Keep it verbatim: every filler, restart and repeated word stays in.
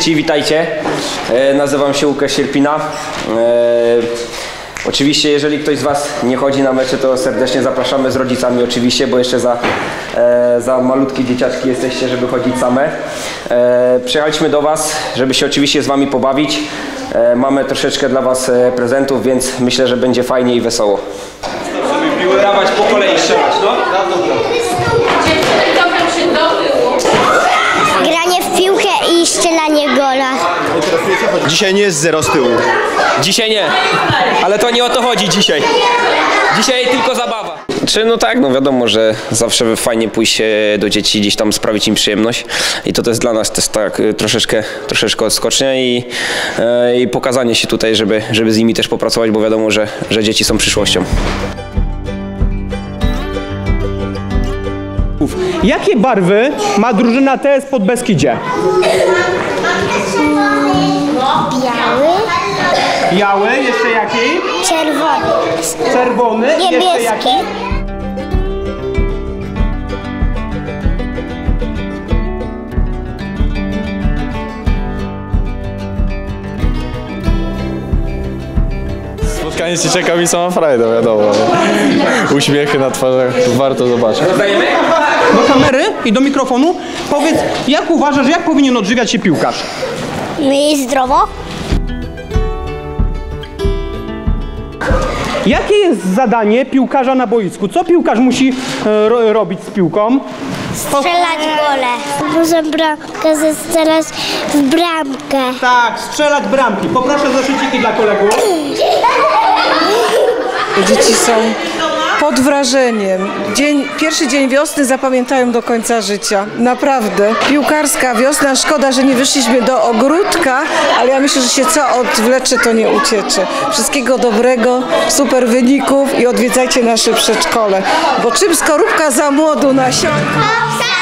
dzieci, witajcie. E, nazywam się Łukasz Sierpina. E, Oczywiście, jeżeli ktoś z Was nie chodzi na mecze, to serdecznie zapraszamy z rodzicami oczywiście, bo jeszcze za, e, za malutkie dzieciaczki jesteście, żeby chodzić same. E, przyjechaliśmy do Was, żeby się oczywiście z Wami pobawić. E, mamy troszeczkę dla Was e, prezentów, więc myślę, że będzie fajnie i wesoło. Dawać po kolei, strzelać, no? Granie w piłkę i strzelanie gola. Dzisiaj nie jest zero z tyłu. Dzisiaj nie, ale to nie o to chodzi dzisiaj. Dzisiaj tylko zabawa. Czy no tak, no wiadomo, że zawsze fajnie pójść do dzieci, gdzieś tam sprawić im przyjemność i to też dla nas też tak troszeczkę, troszeczkę odskocznia i, e, i pokazanie się tutaj, żeby, żeby z nimi też popracować, bo wiadomo, że, że dzieci są przyszłością. Jakie barwy ma drużyna T S Podbeskidzie? Biały, Biały, jeszcze jaki? czerwony, Czerwony, jeszcze niebieski, jaki? Spotkanie z dzieciakami sama frajda, wiadomo. Uśmiechy na twarzach warto zobaczyć. Do kamery i do mikrofonu powiedz, jak uważasz, jak powinien odżywiać się piłkarz? i zdrowo. Jakie jest zadanie piłkarza na boisku? Co piłkarz musi e, ro, robić z piłką? Strzelać gole. Muszę bramkę zestrzelać w bramkę. Tak, strzelać bramki. Poproszę zeszyciki dla kolegów. Dzieci są pod wrażeniem. Dzień, pierwszy dzień wiosny zapamiętają do końca życia. Naprawdę. Piłkarska wiosna. Szkoda, że nie wyszliśmy do ogródka, ale ja myślę, że się co odwlecze, to nie uciecze. Wszystkiego dobrego, super wyników i odwiedzajcie nasze przedszkole. Bo czym skorupka za młodu nasiąka?